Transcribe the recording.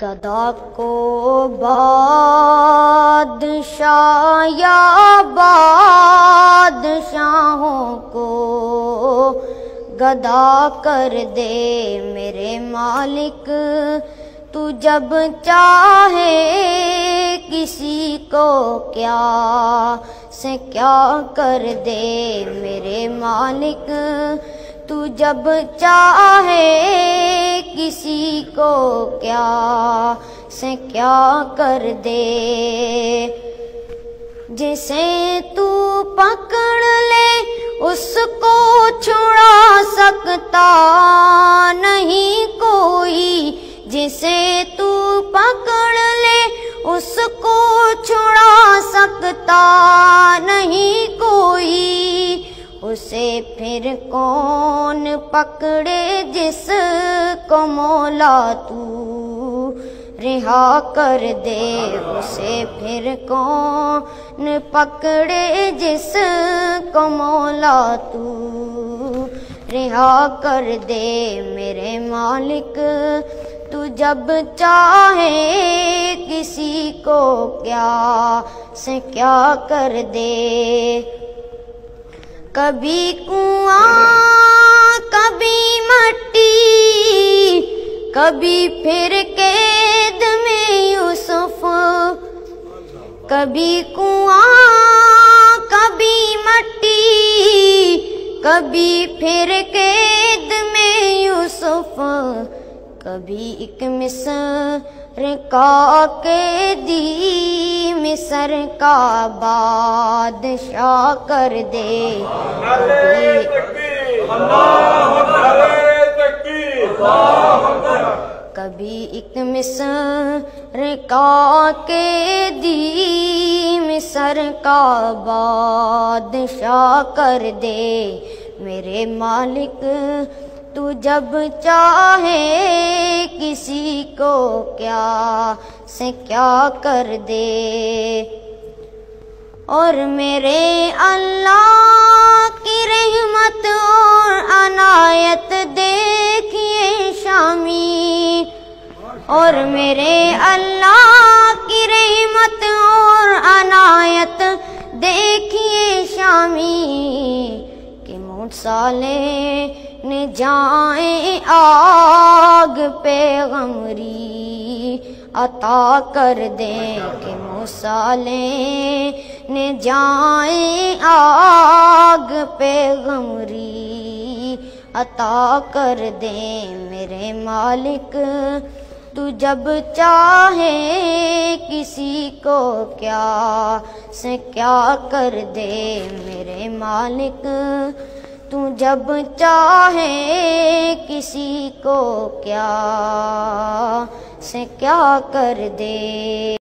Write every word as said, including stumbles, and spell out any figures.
گدا کو بادشاہ یا بادشاہوں کو گدا کر دے میرے مالک، تو جب چاہے کسی کو کیا سے کیا کر دے میرے مالک، تو جب چاہے کسی کو کیا سے کیا کر دے۔ جسے تو پکڑ لے اس کو چھڑا سکتا نہیں کوئی، جسے تو پکڑ لے اس کو چھڑا سکتا نہیں کوئی، اسے پھر کون پکڑے جس کو مولا تو رہا کر دے، اسے پھر کون پکڑے جس کو مولا تو رہا کر دے میرے مالک، تو جب چاہے کسی کو کیا سے کیا کر دے۔ کبھی کنواں کبھی مٹی، کبھی پھر قید میں یوسف، کبھی کنواں کبھی مٹی، کبھی پھر قید میں یوسف، کبھی ایک مصر کا قیدی مصر کا بادشاہ کر دے۔ کبھی ایک مصر کا قیدی مصر کا بادشاہ کر دے میرے مالک، تو جب چاہے کسی کو کیا سے کیا کر دے۔ اور میرے اللہ کی رحمت اور عنایت دیکھیے شامی، اور میرے اللہ کی رحمت اور عنایت دیکھیے شامی، کہ موسیٰ نے جائیں آگ پیغمبری عطا کر دیں، کہ موسیٰ نے جائیں آگ پیغمبری عطا کر دیں میرے مالک، تو جب چاہے کسی کو کیا سے کیا کر دے میرے مالک، تو جب چاہے کسی کو کیا سے کیا کر دے۔